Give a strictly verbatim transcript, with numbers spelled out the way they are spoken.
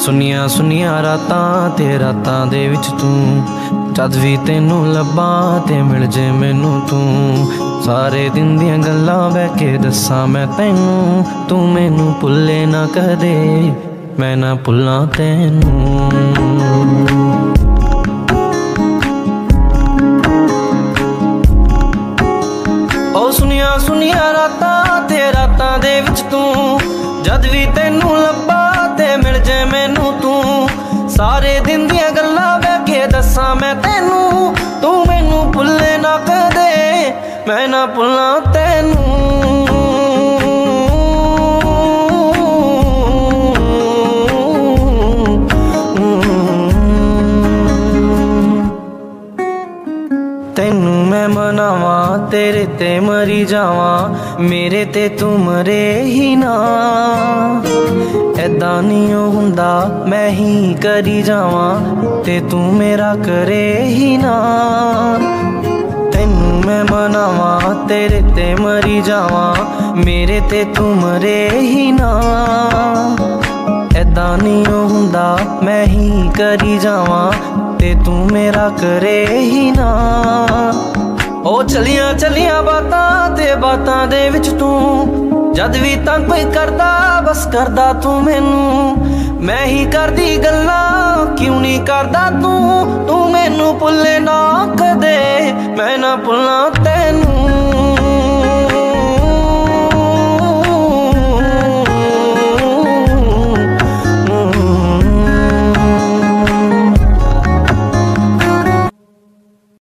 सुनिया सुनिया रातां ते रातां दे विच तू, जद भी तेनू लब्बां ते मिल जे मैनू तू। सारे दिन दियां गल्लां बह के दस्सां मैं तैनू, तू मैनू भुल्ले ना कदे मैं ना भुल्लां तैनू। ओ सुनिया सुनिया रातां ते रातां दे विच तू, जद भी तेनू लब्बां ते मिल जे मैनू तू। सारे दिन दियां गल्लां बह के दस्सां मैं तैनू, तू मैनू भुल्ले ना कदे मैं ना भुल्लां तैनू। तैनू मैं मनावां तेरे ते मरी जावां, मेरे ते तू मरे ही ना। ऐदा नहीं हुंदा मैं ही करी जावां ते तू मेरा करे ही ना। तैनू मैं मनावां तेरे ते मरी जावां, मेरे ते तू मरे ही ना। ऐदा नहीं हुंदा मैं ही करी जावां ते तू मेरा करे ही ना। ओ चलियां चलियां बातां ते बातां दे विच तू, जद भी तंग कोई करदा बस करदा तू मैनू। मैं ही करदी गल्लां क्यों नहीं करदा तू, तू मैनू भुल्ले ना कदे मैं ना भुल्लां तैनू।